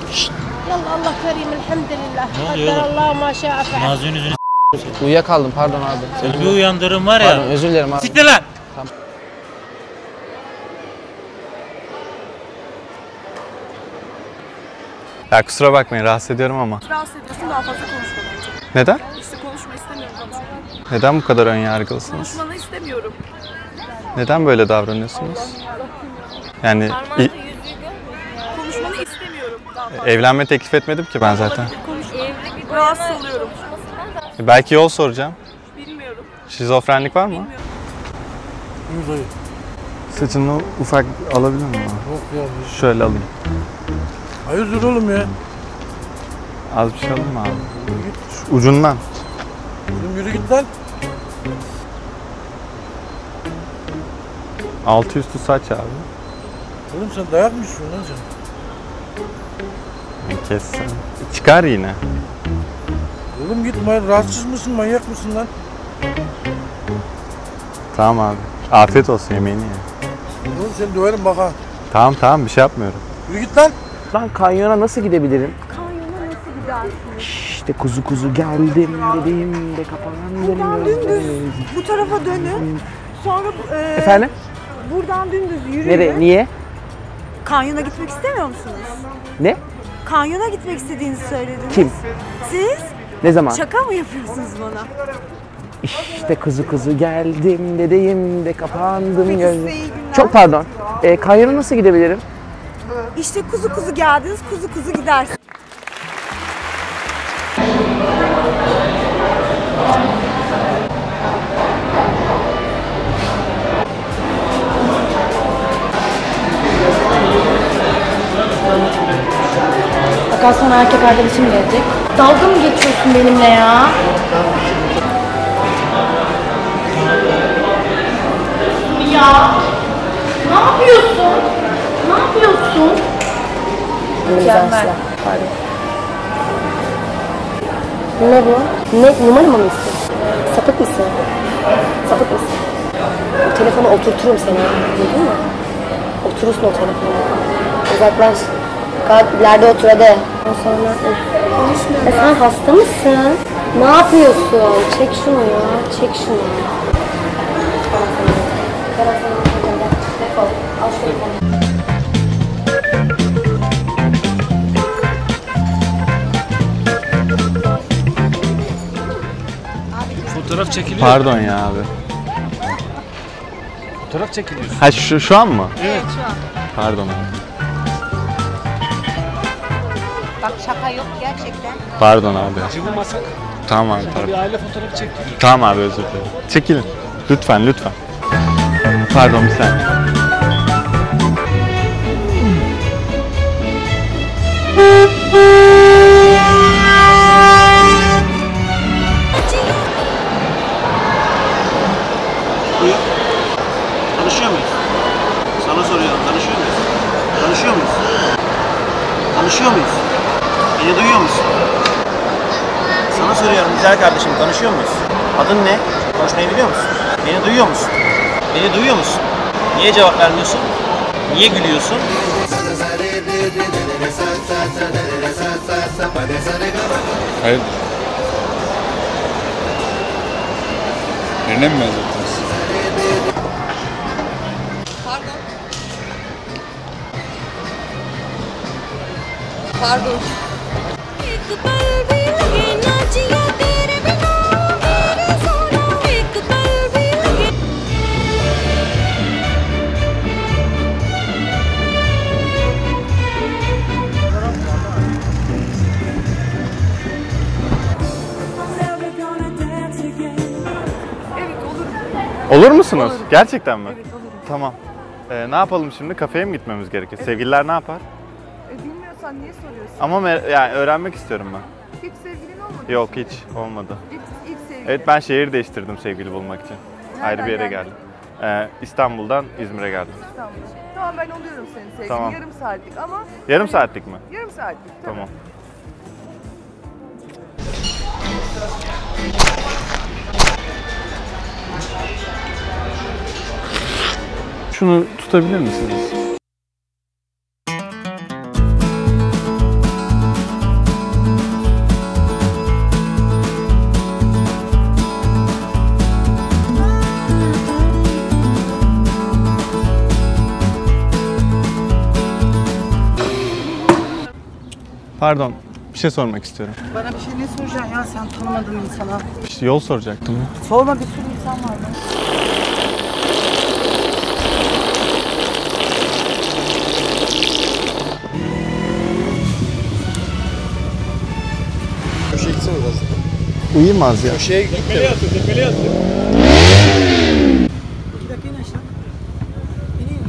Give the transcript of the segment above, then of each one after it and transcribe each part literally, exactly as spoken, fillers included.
Yallah Allah kerim elhamdülillah. Kadderallahu ma şa'a fe'al. Nazlı'nın yüzünü Uyuyakaldım pardon abi. Seni bir uyandırım var ya. Pardon özür dilerim abi. Siktir lan! Tamam. Ya kusura bakmayın rahatsız ediyorum ama. Rahatsız ediyorsun, daha fazla konuşma bence. Neden? İşte konuşma istemiyorum, konuşma. Neden bu kadar önyargılısınız? Konuşmanı istemiyorum. Neden böyle davranıyorsunuz? Yani i- Konuşmanı istemiyorum daha fazla. evlenme teklif etmedim ki ben zaten. Konuşma. Rahatsız oluyorum. Belki yol soracağım. Bilmiyorum. Şizofrenlik var mı? Dayı. Saçını ufak alabilir miyim? Yok ya. Şöyle alayım. Hayırdır oğlum ya? Az bir şey alayım mı abi? Şu ucundan. Oğlum yürü git lan. Altı üstü saç abi. Oğlum sen dayak mı istiyorsun lan sen? Kes sen. Çıkar yine. Oğlum git, rahatsız mısın, manyak mısın lan? Tamam abi. Afiyet olsun, yemeğini ye. Oğlum seni döverim bak ha. Tamam tamam bir şey yapmıyorum. Yürü git lan. Lan kanyona nasıl gidebilirim? Kanyona nasıl gidersin? İşte kuzu kuzu geldim dediğim de kapandım. Buradan dümdüz bu tarafa dönün. Sonra e, Efendim? buradan dümdüz yürüyün. Nereye? Niye? Kanyona gitmek istemiyor musunuz? Ne? Kanyona gitmek istediğinizi söylediniz. Kim? Siz? Ne zaman? Şaka mı yapıyorsunuz bana? İşte kuzu kuzu geldim dediğim de kapandım Peki gözüm. size iyi günler. Çok pardon. E, kanyona nasıl gidebilirim? İşte kuzu kuzu geldiniz, kuzu kuzu gidersiniz. Bak az sonra erkek arkadaşım gelecek. Dalga mı geçiyorsun benimle ya? Ya ne yapıyorsun? Ne yapıyorsun? Mükemmel. Pardon. Ne bu? Ne numara mı istiyorsun? Sapık mısın? Sapık mısın? O telefonu oturturum seni. Duydun mu? Oturursun o telefonu. Uzaklaş. Kalk ileride otur hadi. Ondan sonra... E sen hasta mısın? Ne yapıyorsun? Çek şunu ya. Çek şunu. Defol. Al şu telefonu. Fotoğraf çekiliyor. Pardon ya abi. Fotoğraf çekiliyor. Ha şu, şu an mı? Evet. Pardon abi. Bak şaka yok gerçekten. Pardon abi. Çıkılmasak. Tamam abi Bir pardon. aile fotoğrafı çekiliyor. Tamam abi özür dilerim. Çekilin. Lütfen lütfen. Pardon bir saniye. Buyur. Tanışıyor muyuz? Sana soruyorum. Tanışıyor muyuz? Tanışıyor muyuz? Tanışıyor muyuz? Beni duyuyor musun? Sana soruyorum güzel kardeşim. Tanışıyor muyuz? Adın ne? Konuşmayı biliyor musun? Beni duyuyor musun? Beni duyuyor musun? Niye cevap vermiyorsun? Niye gülüyorsun? Hayır. Birine mi benzettiniz? Pardon. Olur musunuz? Gerçekten mi? Evet olurum. Tamam. Ee, ne yapalım şimdi? Kafeye mi gitmemiz gerekir? Sevgililer ne yapar? E, bilmiyorsan niye soruyorsun? Ama me- yani öğrenmek istiyorum ben. Hiç sevgilin olmadı. Yok hiç olmadı. İlk, ilk sevgilin. Evet ben şehir değiştirdim sevgili bulmak için. Nereden Ayrı bir yere geldin? geldim. Ee, İstanbul'dan İzmir'e geldim. İstanbul. Tamam ben oluyorum senin sevgilin. Tamam. Yarım saatlik ama... Yarım hani- saatlik mi? Yarım saatlik. Tabii. Tamam. Şunu tutabilir misiniz? Pardon, bir şey sormak istiyorum. Bana bir şey ne soracaksın ya, sen tanımadığın insana? İşte yol soracaktım ya. Sorma, bir sürü insan var lan. Köşeye gitsene biraz. Uyumaz ya. Köşeye git. Tepeli yatır, tepeli yatır. İki dakika in aşağı. İneyim.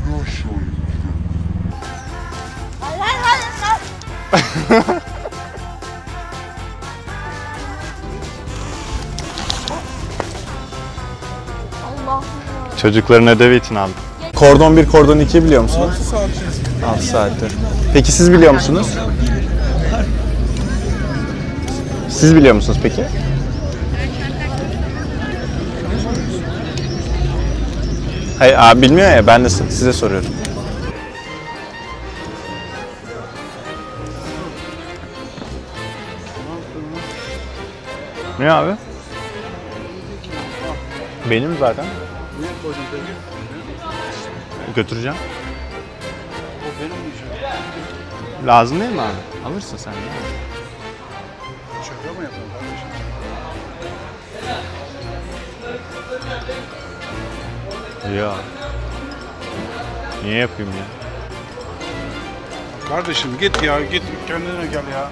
Çocukların ödevi için aldım. Kordon bir, kordon iki biliyor musunuz? altı saat. altı saattir. Peki siz biliyor musunuz? Siz biliyor musunuz peki? Hayır abi bilmiyor ya, ben de size soruyorum. Ne abi? Benim zaten. Götüreceğim. O benim diyeceğim. Lazım değil mi abi? Alırsın sen. Şaka mı yapıyorsun kardeşim? Ya. Niye yapayım ya? Kardeşim git ya, git kendine gel ya.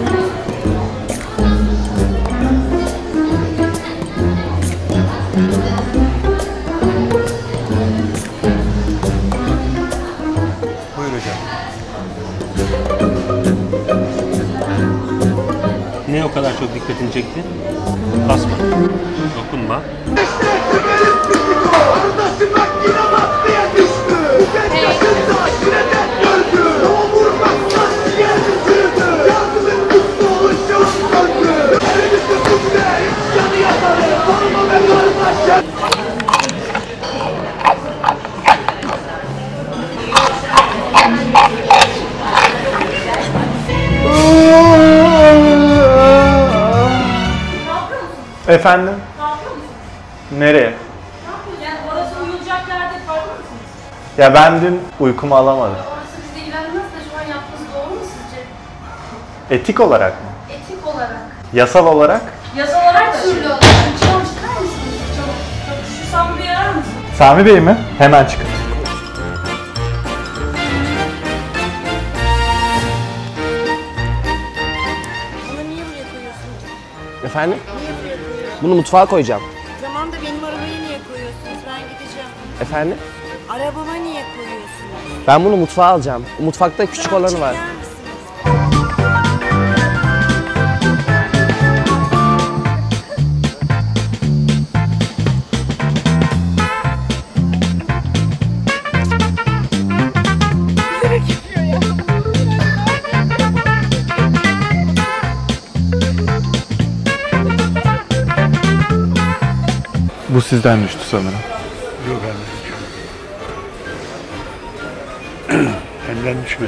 Buyur hocam. Ne o kadar çok dikkatini çekti? Basma. Dokunma. Efendim? Nereye? Yani orası uyuyacak yerde farklı mısınız? Ya ben dün uykumu alamadım. Orası bizle ilgilenmez de şu an yaptığınız doğru mu sizce? Etik olarak mı? Etik olarak. Yasal olarak? Yasal olarak türlü olarak. Çıkalım çıkar mısınız? Çabuk. Çabuk. Şu Sami Bey'i arar mısınız? Sami Bey mi? Hemen çıkın. Bunu niye buraya koyuyorsun? Efendim? Niye buraya koyuyorsun? Bunu mutfağa koyacağım. Tamam da benim arabayı niye koyuyorsunuz? Ben gideceğim. Efendim? Arabama niye koyuyorsunuz? Ben bunu mutfağa alacağım. Mutfakta küçük Tamam, olanı var. çeker misiniz? Bu sizden düştü sanırım. Yok benden düşmedi. Benden düşmedi.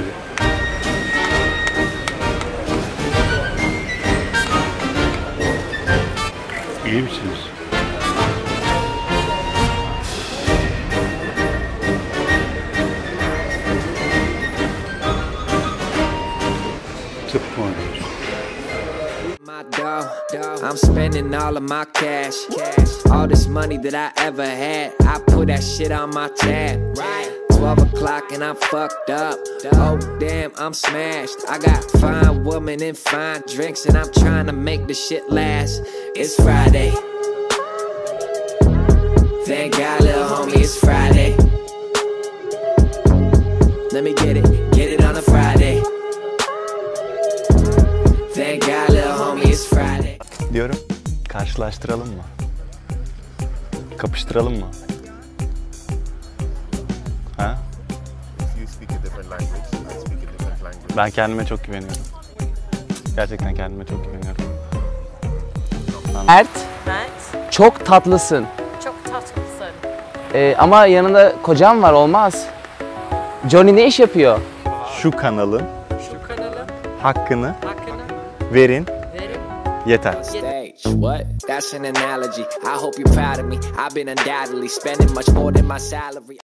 İyi misiniz? Tıp mı oynuyorsun? I'm spending all of my cash. All this money that I ever had, I put that shit on my tab. twelve o'clock and I'm fucked up. Oh damn, I'm smashed. I got fine women and fine drinks, and I'm trying to make the shit last. It's Friday. Thank God, little homie, it's Friday. Let me get it, get it on a Friday. Thank God, little homie, it's Friday. Diyorum, karşılaştıralım mı? Kapıştıralım mı? Ha? Ben kendime çok güveniyorum. Gerçekten kendime çok güveniyorum. Mert, çok tatlısın. Çok tatlısın. Ee, ama yanında kocam var, olmaz. Johnny ne iş yapıyor? Şu kanalın Şu kanalın hakkını hakkını verin, verin. yeter. Stage, what? That's an analogy. I hope you're proud of me. I've been undoubtedly spending much more than my salary.